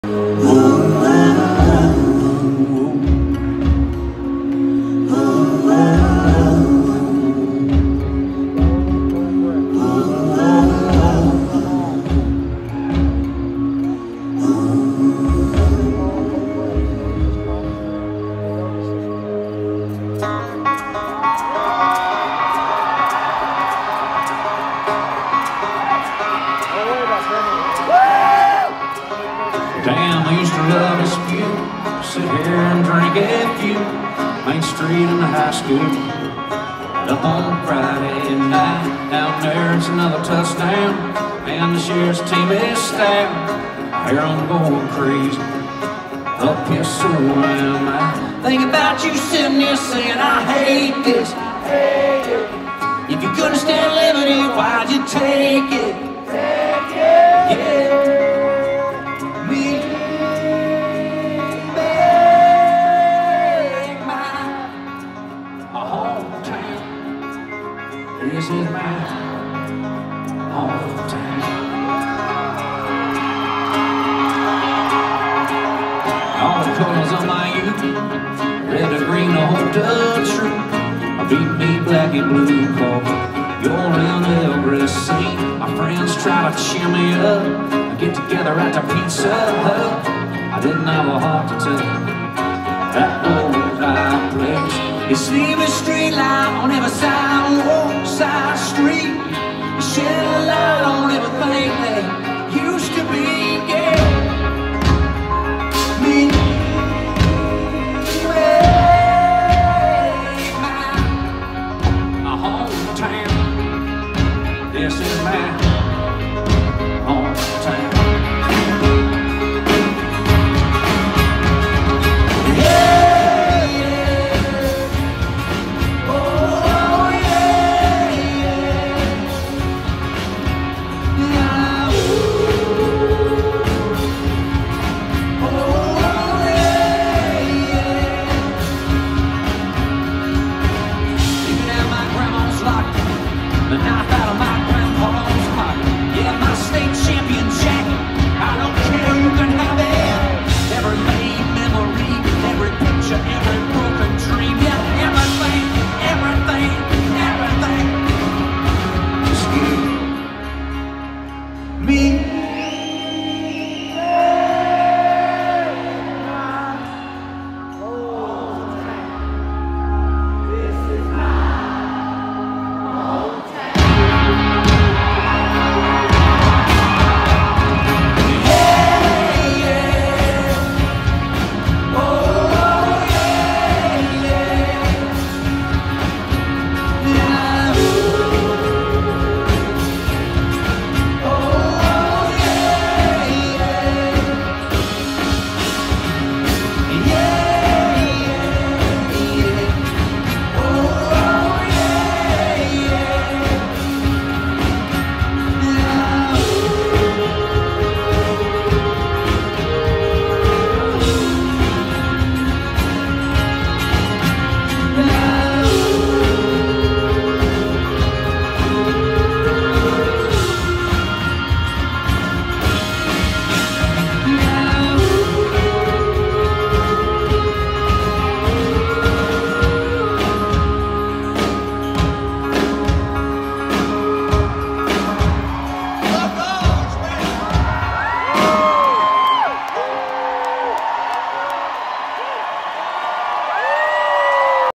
Damn, I used to love this few. Sit here and drink a few. Main Street in the high school. Up on Friday night. Down there it's another touchdown. And the sheriff's team is stacked. I hear them going crazy. Up here so am I. Think about you sitting there saying I hate this. If you couldn't stand liberty, why'd you take it? Yeah. This is my hometown. All the colors of my youth, red or green or the true. I beat me black and blue, cause you're around every scene. My friends try to cheer me up, I get together at the Pizza Hut. I didn't have a heart to tell that old high place. You see the street light on every side.